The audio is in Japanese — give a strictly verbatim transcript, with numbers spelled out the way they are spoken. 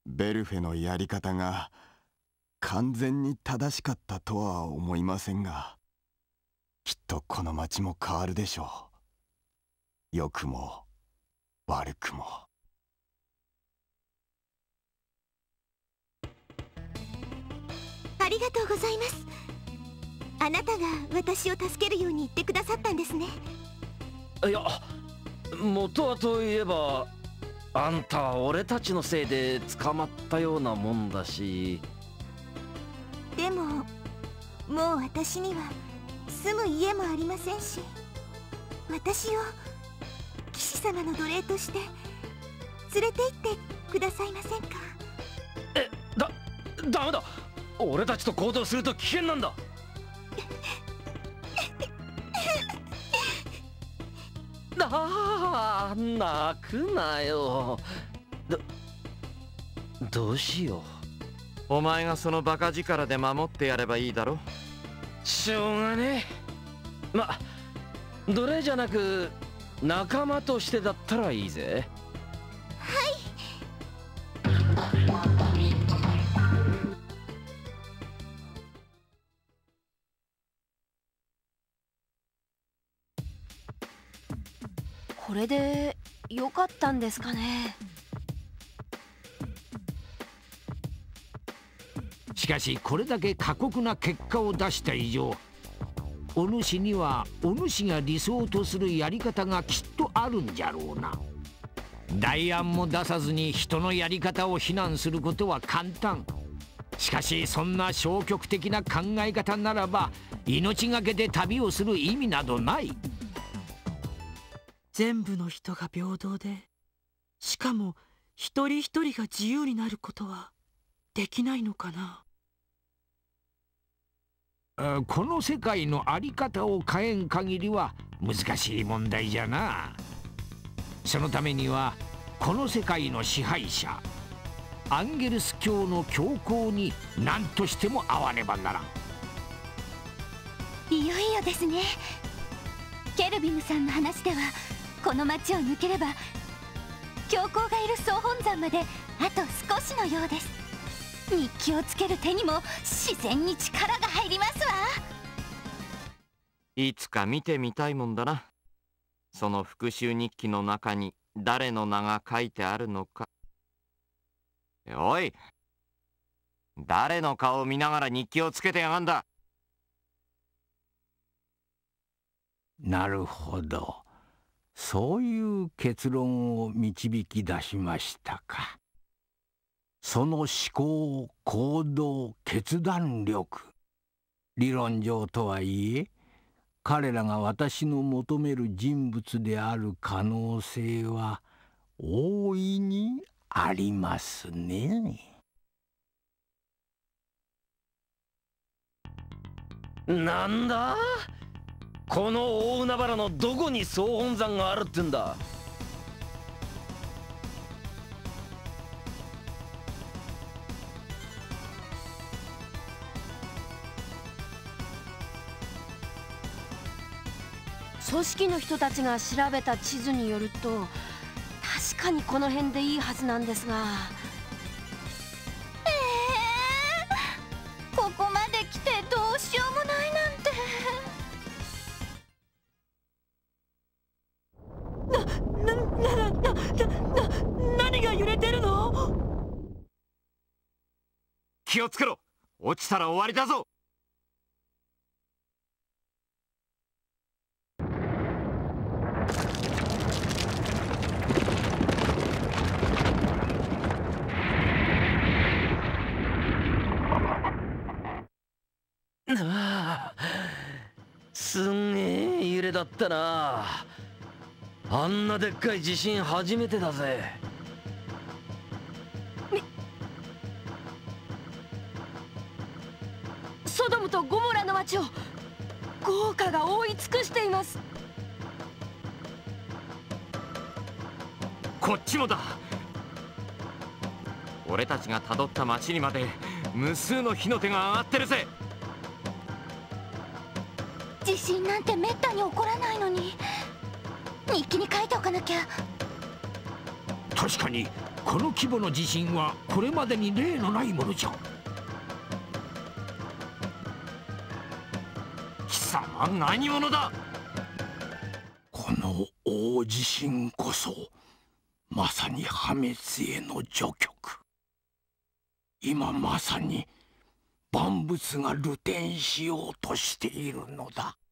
ベルフェのやり方が完全に正しかったとは思いませんが、きっとこの町も変わるでしょう。良くも悪くも。 ありがとうございます。あなたが私を助けるように言ってくださったんですね。 いや、元はといえばあんたは俺たちのせいで捕まったようなもんだし。 でももう私には住む家もありませんし、私を騎士様の奴隷として連れて行ってくださいませんか？ え、だ、ダメだ。俺たちと行動すると危険なんだ。ああ、泣くなよ。ど、どうしよう。お前がそのバカ力で守ってやればいいだろ。 しょうがねえ。ま、奴隷じゃなく仲間としてだったらいいぜ。 これで良かったんですかね。 しかしこれだけ過酷な結果を出した以上、お主にはお主が理想とするやり方がきっとあるんじゃろうな。代案も出さずに人のやり方を非難することは簡単。しかしそんな消極的な考え方ならば命がけで旅をする意味などない。 全部の人が平等で、しかも一人一人が自由になることはできないのかな。 この世界の在り方を変えん限りは難しい問題じゃな。そのためにはこの世界の支配者アンゲルス教の教皇に何としても会わねばならん。 いよいよですね。ケルビムさんの話ではこの町を抜ければ教皇がいる総本山まであと少しのようです。日記をつける手にも自然に力が入りますわ。 いつか見てみたいもんだな。その復讐日記の中に誰の名が書いてあるのか。おい、誰の顔を見ながら日記をつけてやがんだ。 なるほど、そういう結論を導き出しましたか。その思考、行動、決断力、理論上とはいえ彼らが私の求める人物である可能性は大いにありますね。 なんだ、この大海原のどこに総本山があるってんだ。 組織の人たちが調べた地図によると確かにこの辺でいいはずなんですが。 えー、ここまで来てどうしようもないなんて。 な、な、な、な、な、何が揺れてるの？ 気をつけろ、落ちたら終わりだぞ。 ああ、すんげえ揺れだったな。あんなでっかい地震初めてだぜ。 ソドムとゴモラの町を豪華が覆い尽くしています。 こっちもだ。俺たちがたどった町にまで無数の火の手が上がってるぜ。 地震なんてめったに起こらないのに日記に書いておかなきゃ。 確かにこの規模の地震はこれまでに例のないものじゃ。 貴様何者だ。 この大地震こそまさに破滅への序曲。今まさに万物が流転しようとしているのだ。